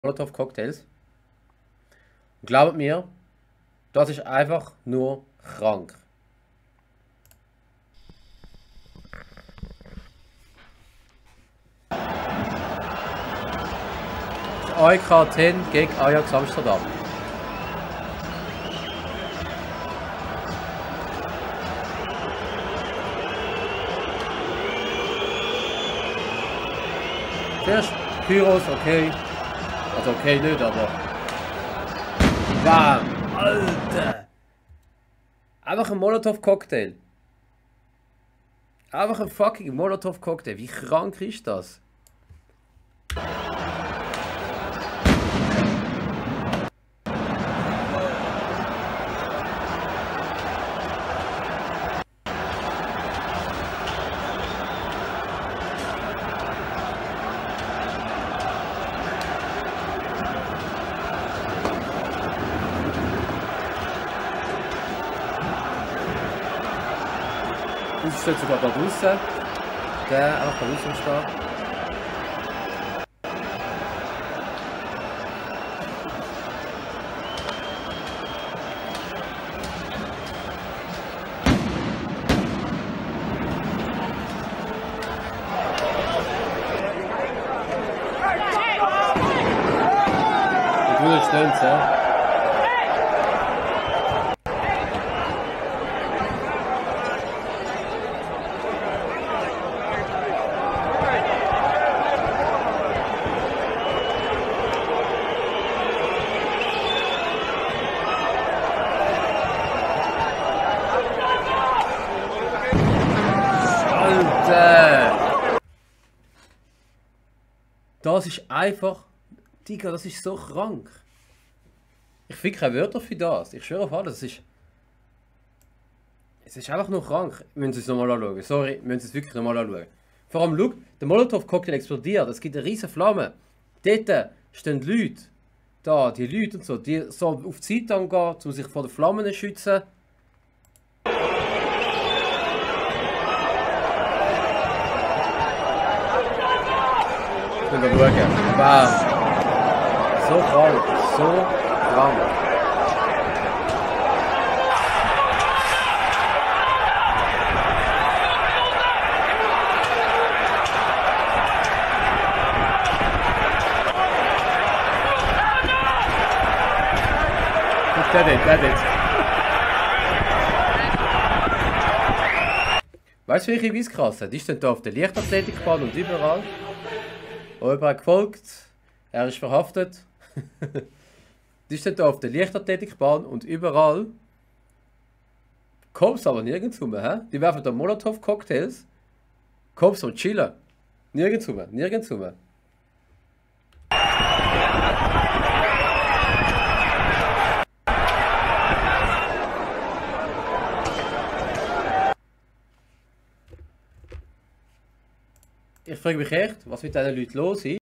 Molotov-Cocktails. Und glaubt mir, das ist einfach nur krank. Das AEK Athen gegen Ajax Amsterdam. Zuerst Pyros, okay. Also okay nicht, aber... Bam! Alter! Einfach ein Molotov-Cocktail. Einfach ein fucking Molotov-Cocktail. Wie krank ist das? Das steht sogar da draußen. Der einfach da draußen steht. Ich will jetzt nicht, ja. Das ist einfach... Digga, das ist so krank. Ich finde keine Wörter für das. Ich schwöre auf alles. Es ist einfach nur krank. Wir müssen es nochmal anschauen. Sorry, wir müssen es wirklich nochmal anschauen. Vor allem, schau, der Molotov-Cocktail explodiert. Es gibt eine riesige Flamme. Dort stehen Leute. Da, die Leute und so. Die so auf die Seite gehen, um sich vor den Flammen zu schützen. Wir schauen. Bam. So krank. So krank. Der nicht. Weißt du, welche Weisskrasse? Die stehen hier auf der Leichtathletikbahn und überall. Überall gefolgt. Er ist verhaftet. Die stehen hier auf der Leichtathletikbahn und überall. Cops aber nirgends rum, hä? Die werfen da Molotov-Cocktails. Cops und chillen. Nirgends rum, nirgends rum. Ich frage mich echt, was mit diesen Leuten los ist.